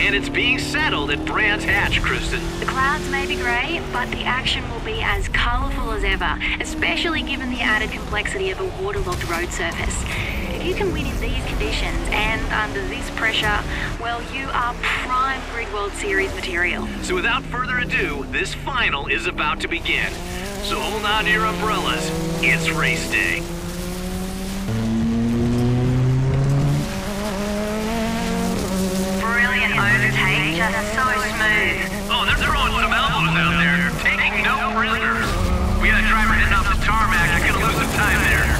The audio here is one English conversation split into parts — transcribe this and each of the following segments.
and it's being settled at Brands Hatch, Kristen. The clouds may be grey, but the action will be as colourful as ever, especially given the added complexity of a waterlogged road surface. If you can win in these conditions and under this pressure, well, you are prime Grid World Series material. So without further ado, this final is about to begin. So hold on to your umbrellas. It's race day. Brilliant overtake, just so smooth. Oh, they're throwing some elbows out there, taking no prisoners. We got a driver heading off the tarmac. You're gonna lose some time there.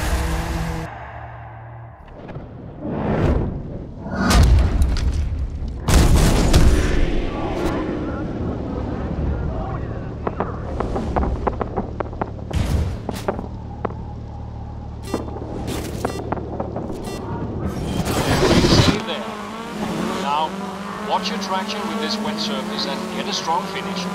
Watch your traction with this wet surface and get a strong finish.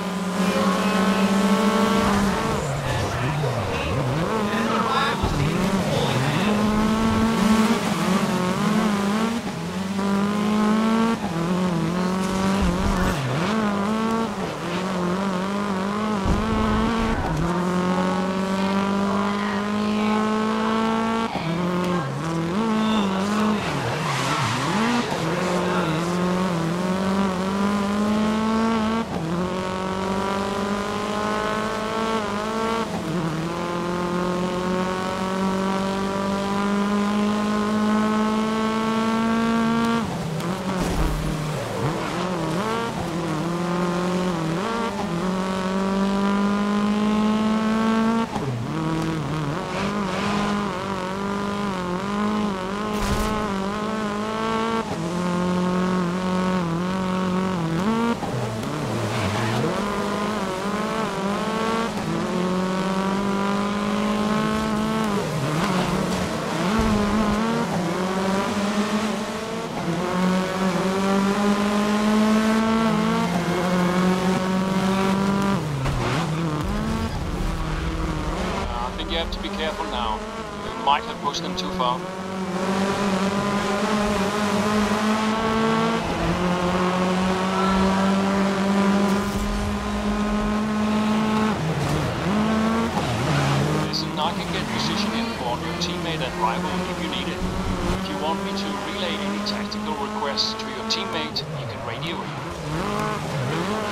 You have to be careful now. You might have pushed them too far. Listen, I can get position info on your teammate and rival if you need it. If you want me to relay any tactical requests to your teammate, you can radio it.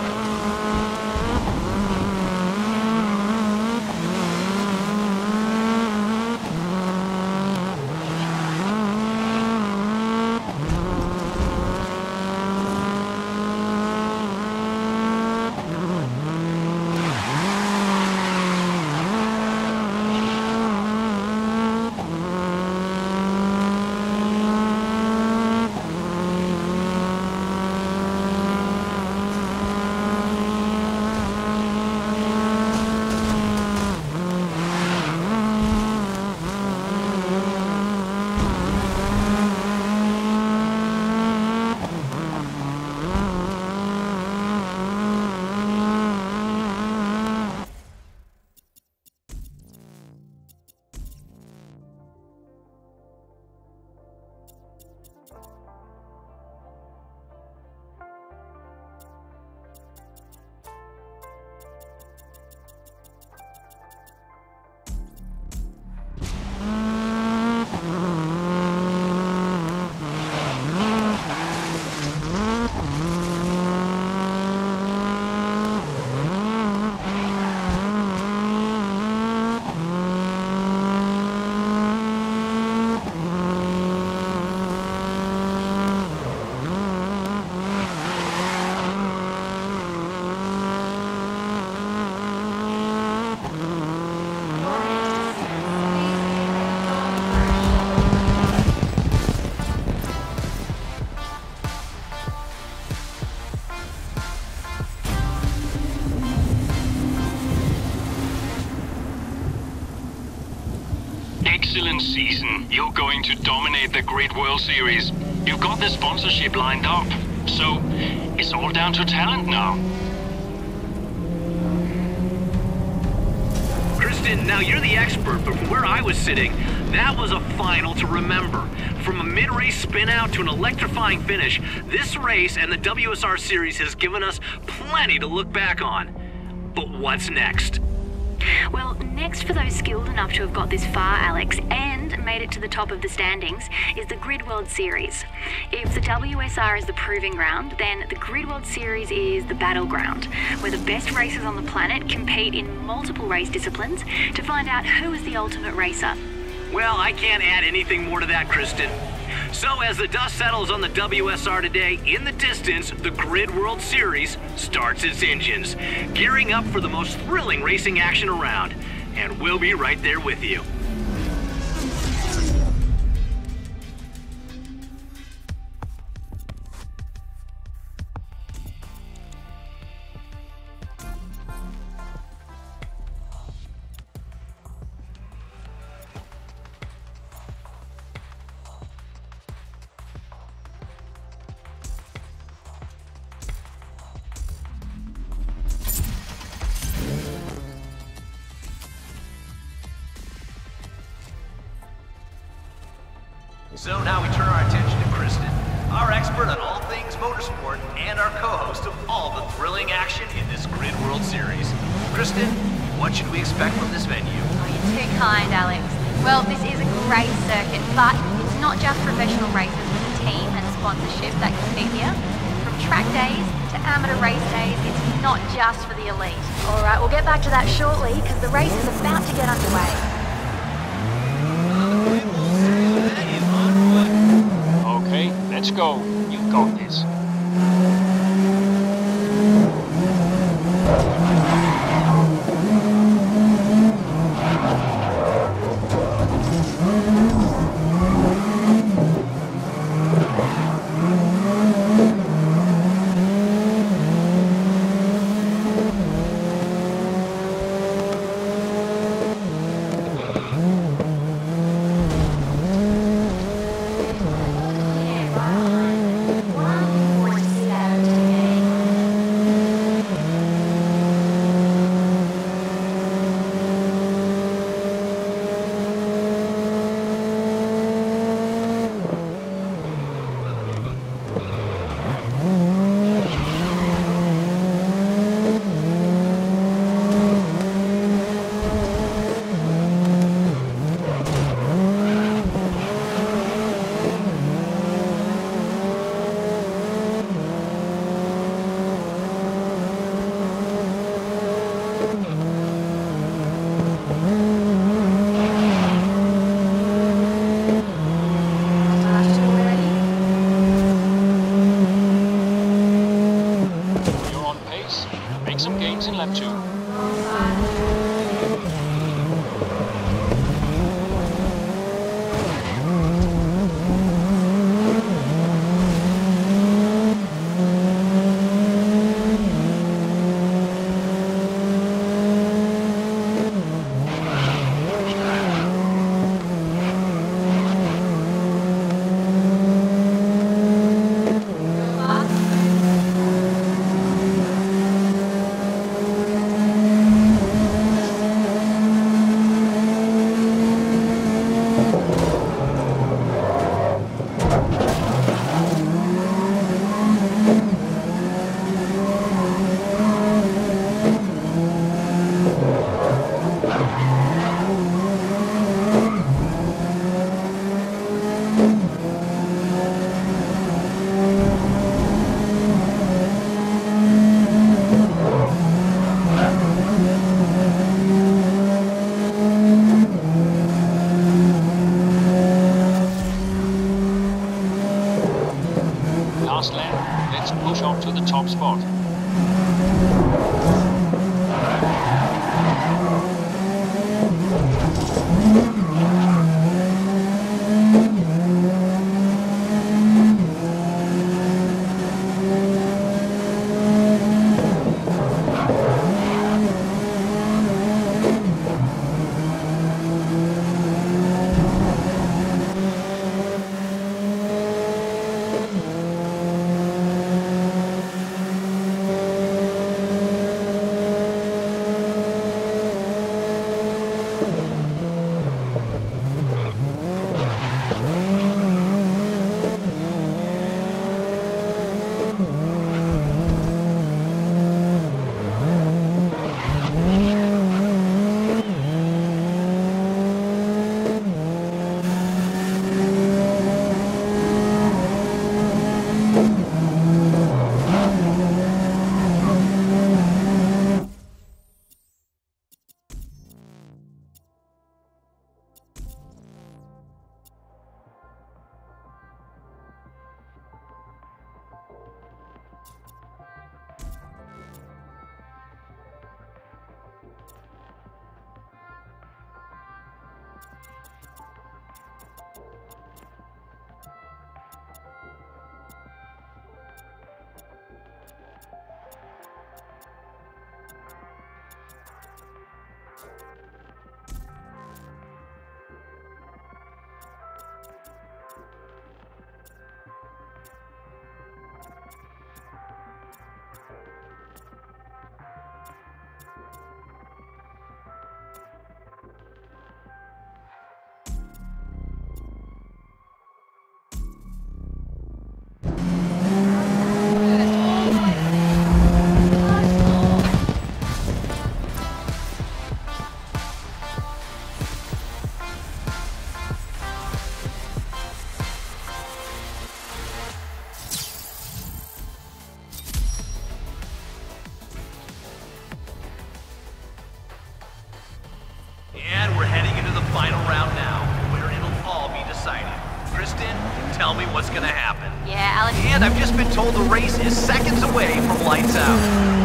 Excellent season. You're going to dominate the Grid World Series. You've got the sponsorship lined up. So, it's all down to talent now. Kristen Kristen, now you're the expert, but from where I was sitting, that was a final to remember. From a mid-race spin-out to an electrifying finish, this race and the WSR Series has given us plenty to look back on. But what's next? Well, next for those skilled enough to have got this far, Alex, and made it to the top of the standings, is the Grid World Series. If the WSR is the proving ground, then the Grid World Series is the battleground, where the best racers on the planet compete in multiple race disciplines to find out who is the ultimate racer. Well, I can't add anything more to that, Kristen. So as the dust settles on the WSR today, in the distance, the Grid World Series starts its engines, gearing up for the most thrilling racing action around. And we'll be right there with you. So now we turn our attention to Kristen, our expert on all things motorsport and our co-host of all the thrilling action in this Grid World Series. Kristen, what should we expect from this venue? Oh, you're too kind, Alex. Well, this is a great circuit, but it's not just professional racers with a team and sponsorship that compete here. From track days to amateur race days, it's not just for the elite. All right, we'll get back to that shortly, because the race is about to get underway. Okay, let's go. You got this. tell me what's gonna happen. Yeah, Alex. And I've just been told the race is seconds away from lights out.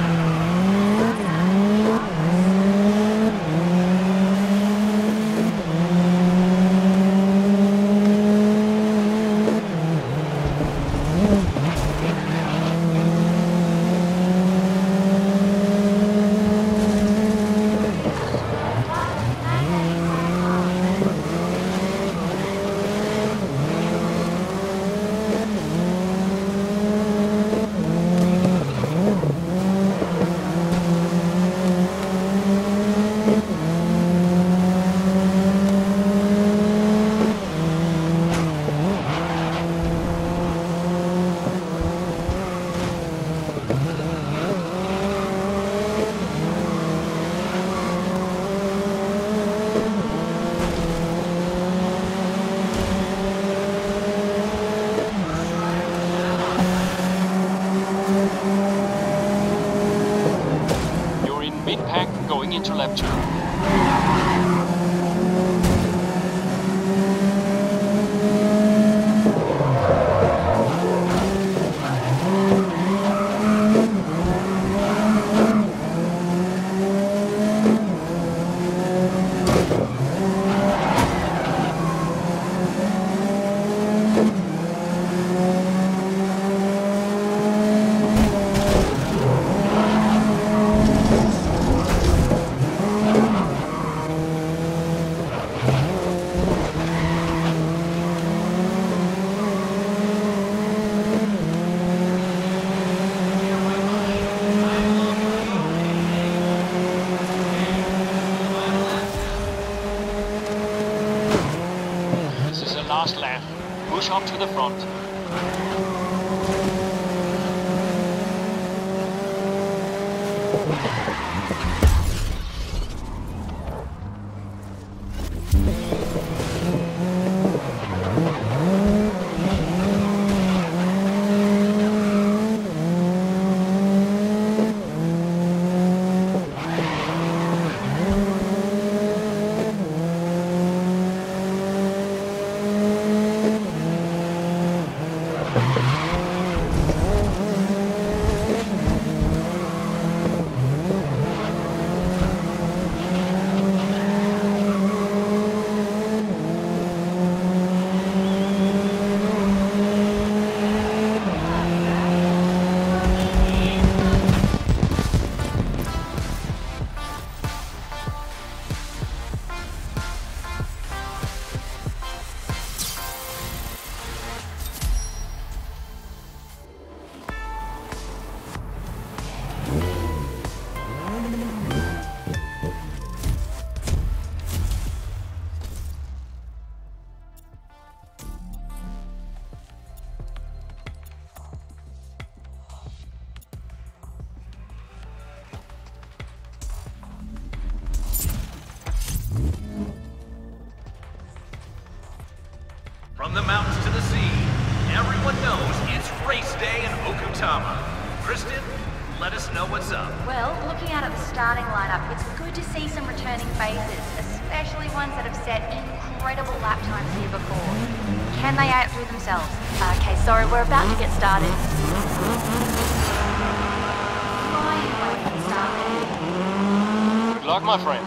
Going into lap 2. Last lap. Push up to the front. From the mountains to the sea, everyone knows it's race day in Okutama. Kristen, let us know what's up. Well, looking out at the starting lineup, it's good to see some returning faces, especially ones that have set incredible lap times here before. Can they outdo themselves? Okay, sorry, we're about to get started. Good luck, my friend.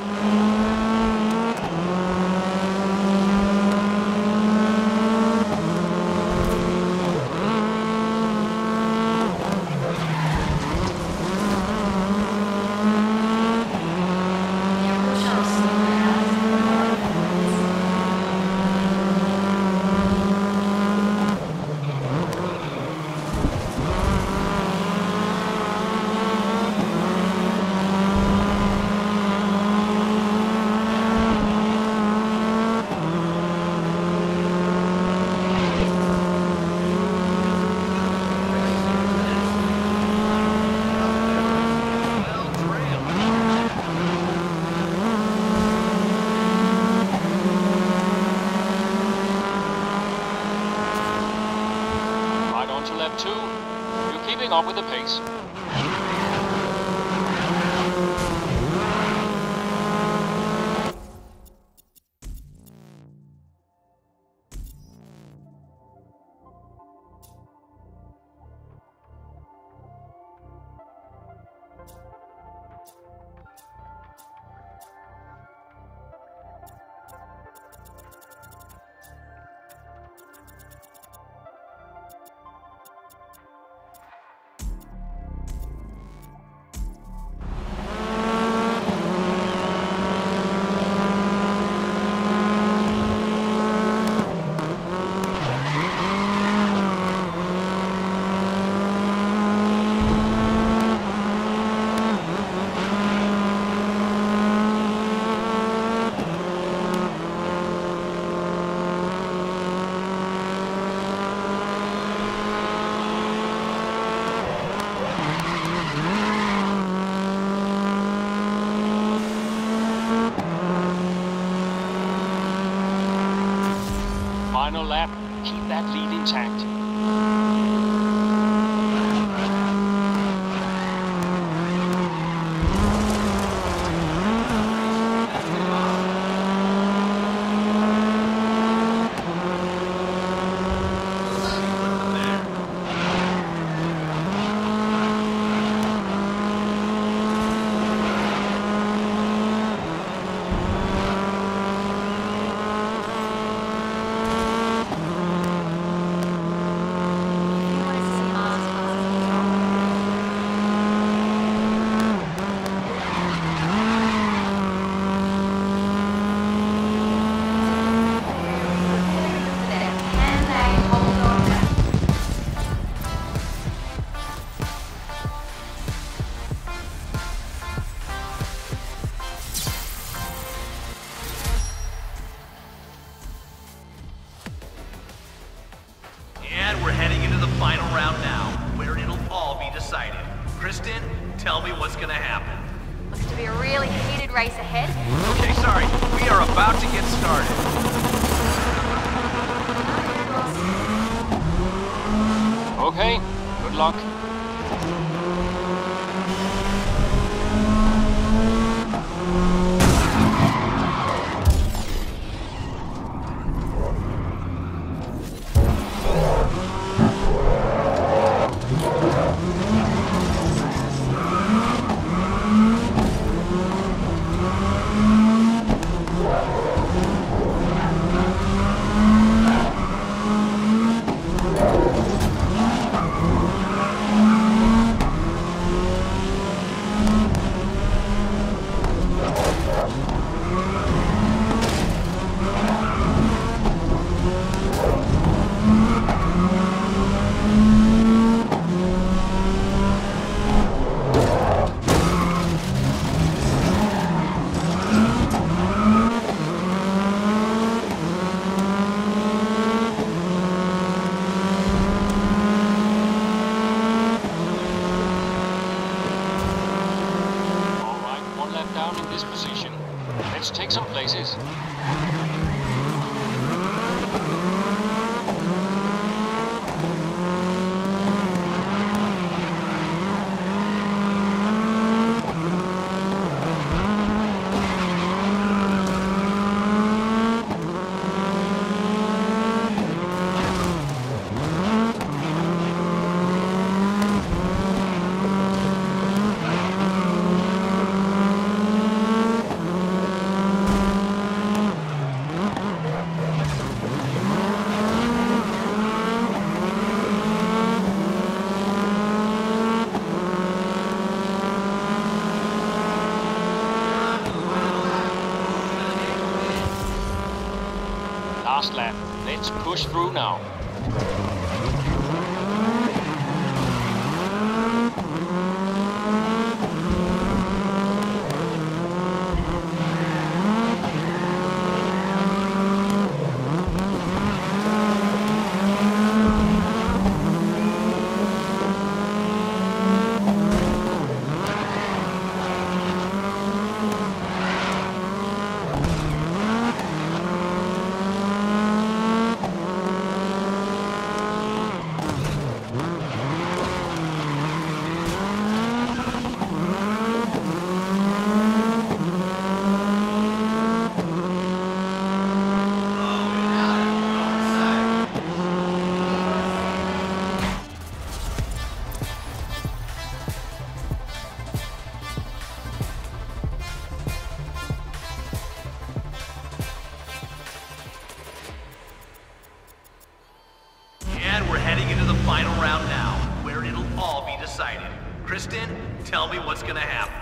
Lap 2, you're keeping up with the pace. final lap. Keep that lead intact. And we're heading into the final round now, where it'll all be decided. Kristen, tell me what's gonna happen. Looks to be a really heated race ahead. Okay, sorry. We are about to get started. Okay, good luck. Let's take some places. Last lap. Let's push through now. And we're heading into the final round now, where it'll all be decided. Kristen, tell me what's gonna happen.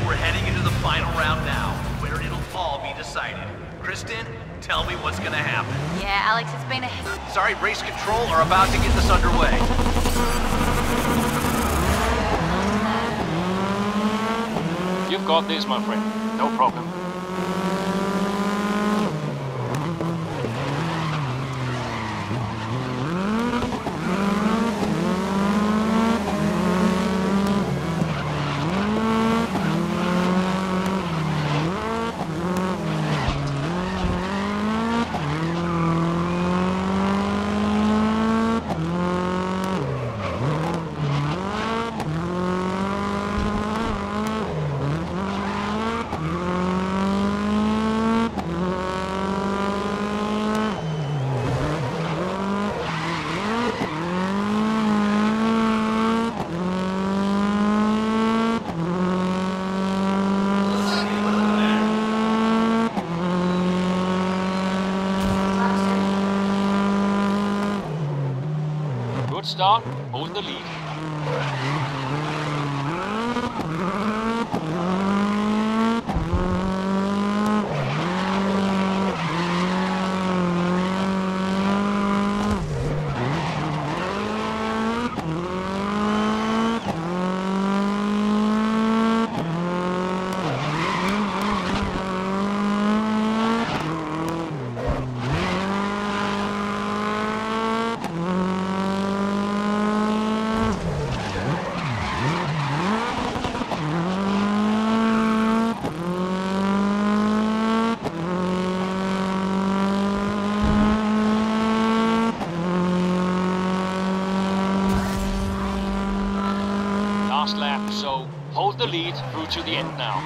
And we're heading into the final round now, where it'll all be decided. Kristen, tell me what's gonna happen. Yeah, Alex, it's been a... Sorry, race control are about to get this underway. You've got this, my friend. No problem. Good start. Hold the lead. Last lap, so hold the lead through to the end now.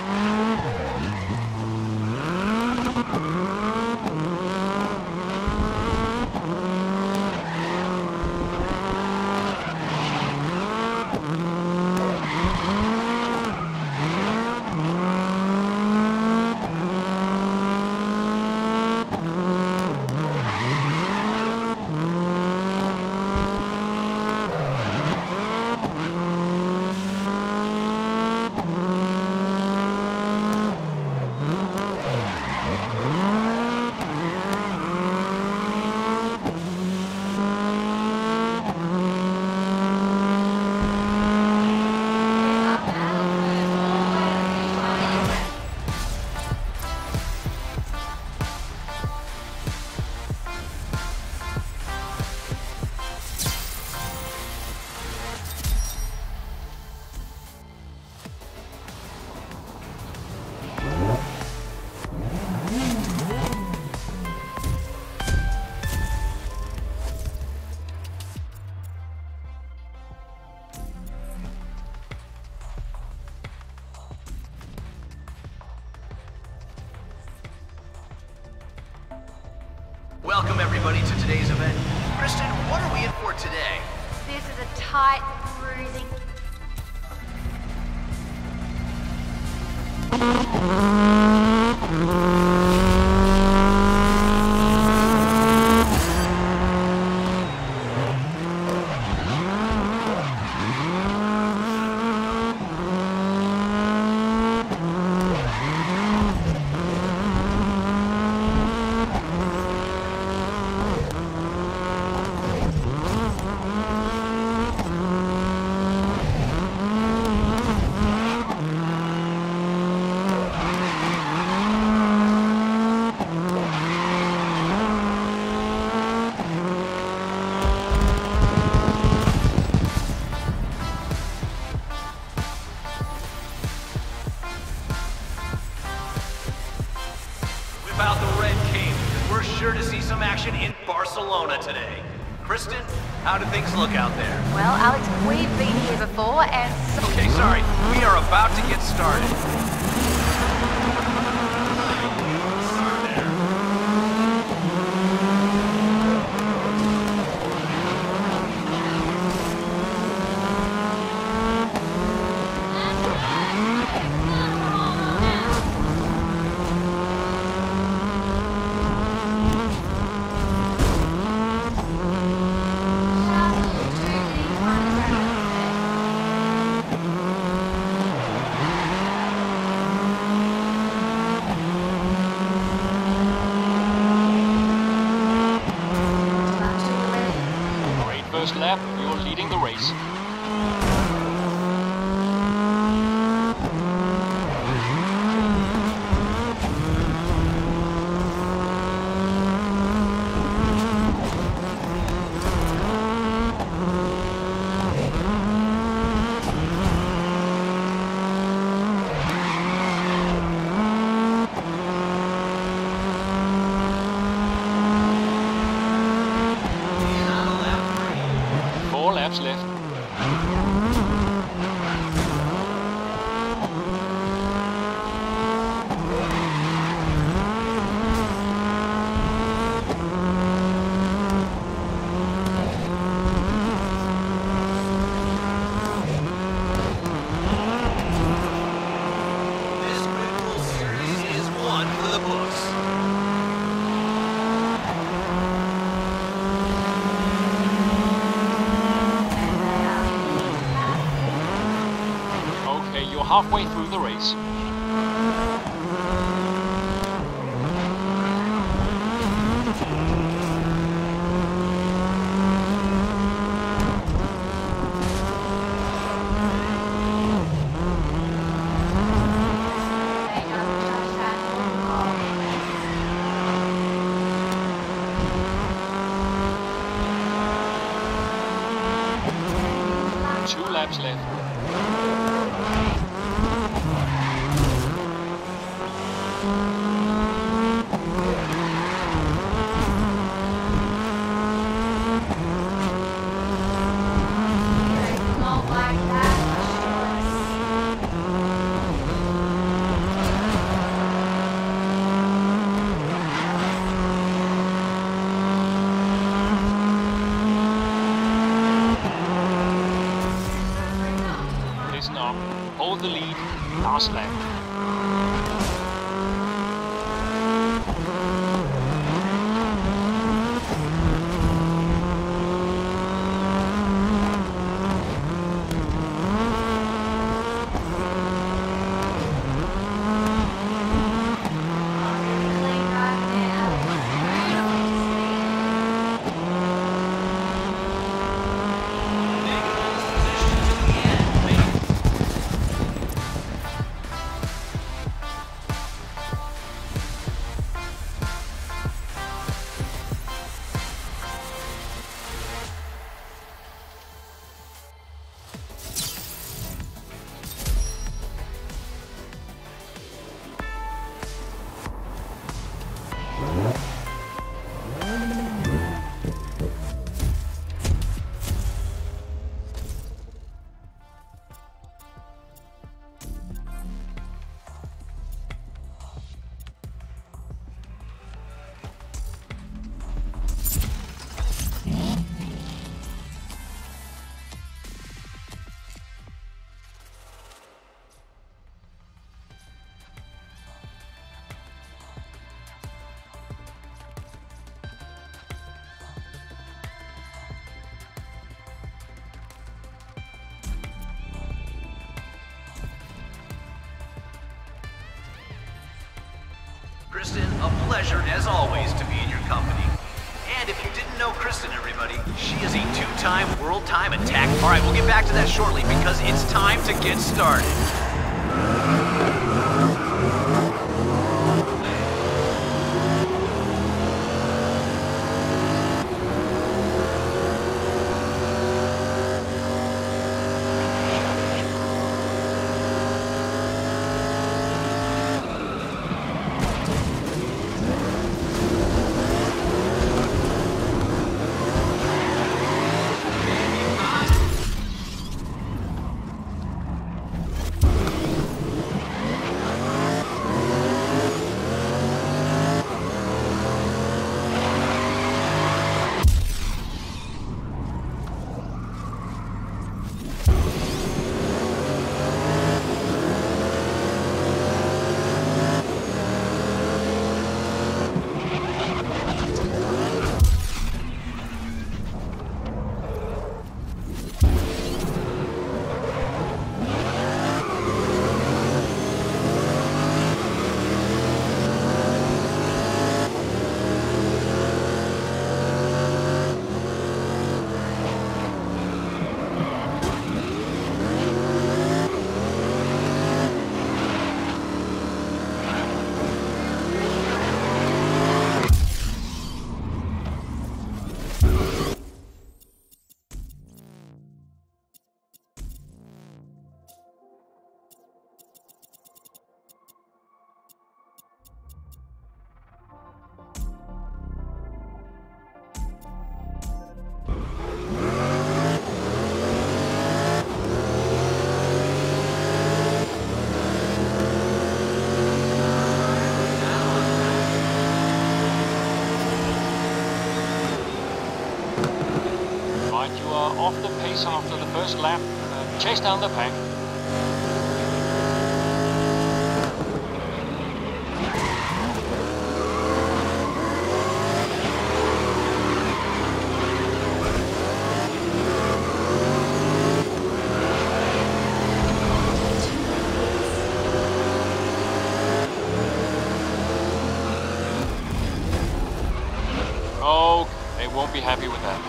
Welcome everybody to today's event. Kristen, what are we in for today? This is a tight, bruising... About the red cape, because we're sure to see some action in Barcelona today. Kristen, how do things look out there? Well, Alex, we've been here before and... Okay, sorry. We are about to get started. first lap, you're leading the race. Left. This Grid World Series is one for the books. You're halfway through the race. Two laps left. Listen up. Hold the lead. Last lap. Kristen, a pleasure as always to be in your company. And if you didn't know Kristen, everybody, she is a two-time world time attack. All right, we'll get back to that shortly because it's time to get started. pace after the first lap. Chase down the pack. Oh, they won't be happy with that.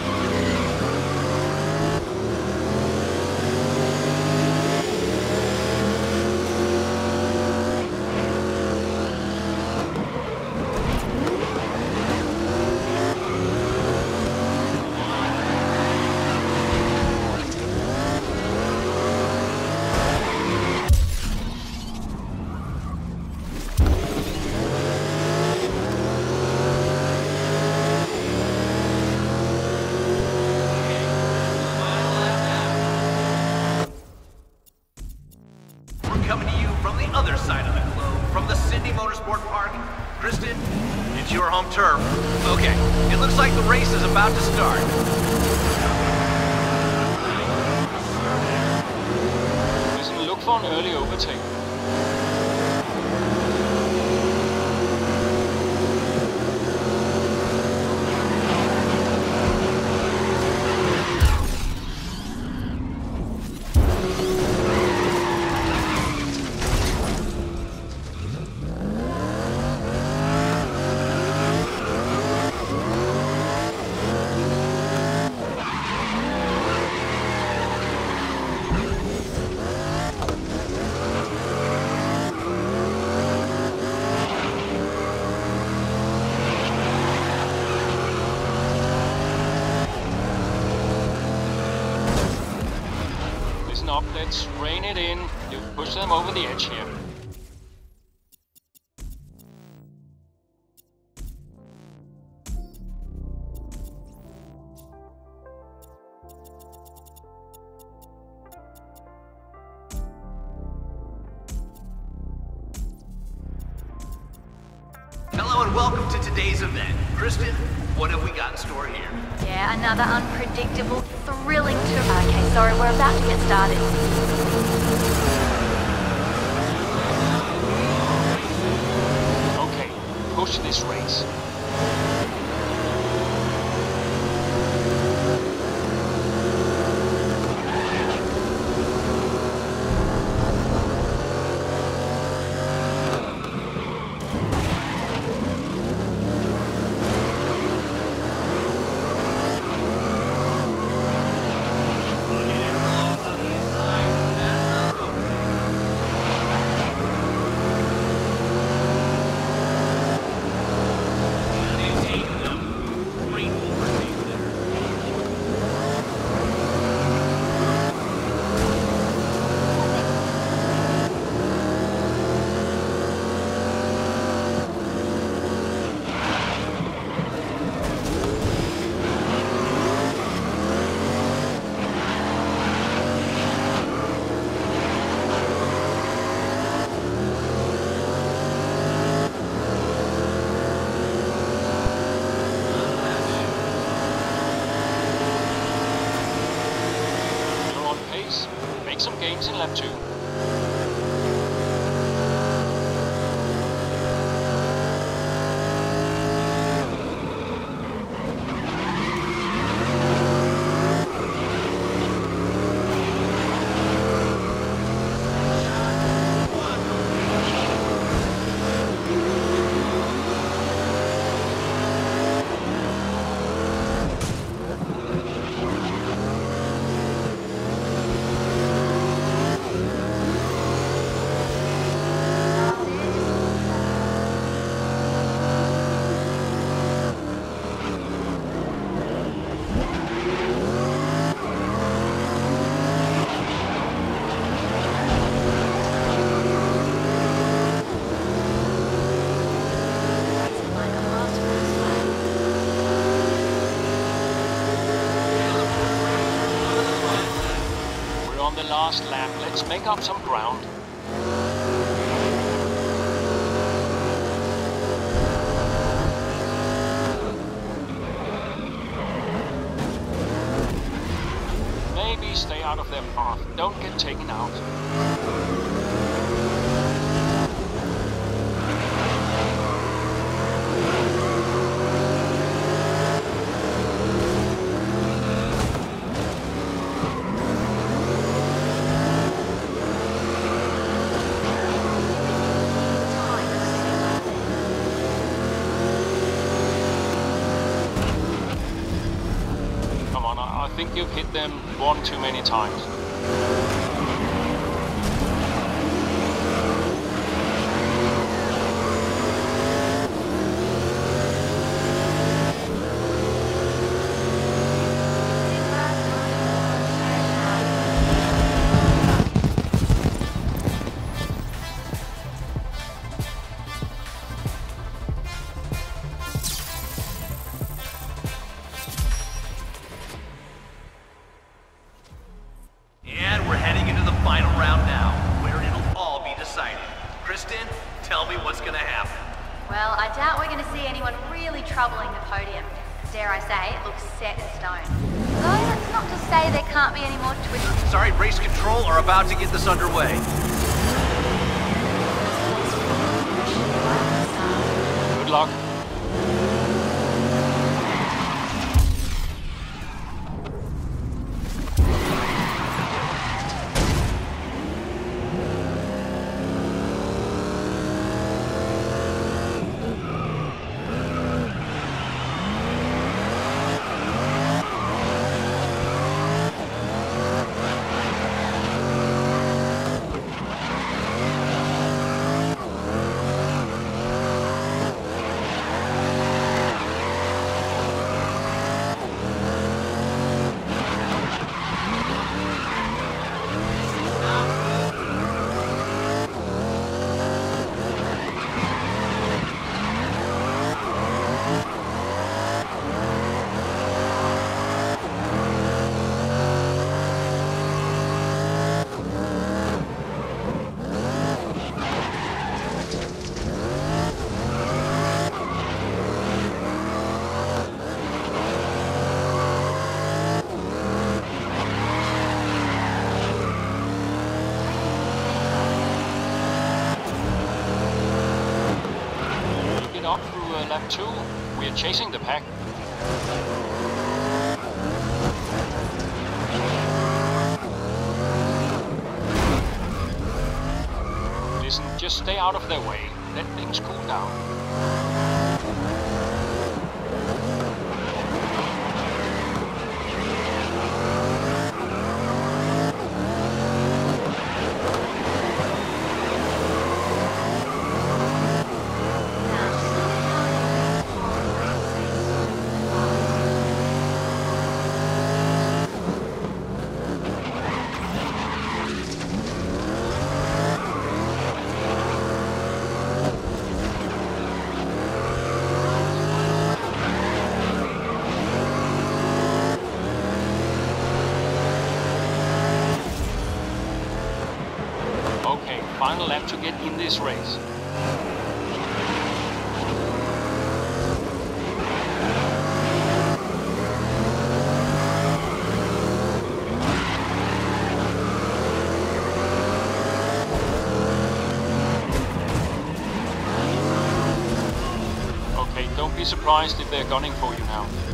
Coming to you from the other side of the globe, from the Sydney Motorsport Park. Kristen, it's your home turf. Okay, it looks like the race is about to start. Listen, look for an early overtake. Up, let's rein it in. You push them over the edge here. Hello and welcome to today's event. Kristen, what have we got in store here? Yeah, another unpredictable, thrilling tour. Okay, sorry, we're about to get started. Okay, push this race. Make some gains in lap 2. The last lap, let's make up some ground. out of their path. Don't get taken out. I think you've hit them one too many times. Well, I doubt we're going to see anyone really troubling the podium. Dare I say, it looks set in stone. Though that's not to say there can't be any more twists. Sorry, race control are about to get this underway. Good luck. Up through lap 2, we are chasing the pack. Listen, just stay out of their way. Let things cool down. Final lap to get in this race. Okay, don't be surprised if they're gunning for you now.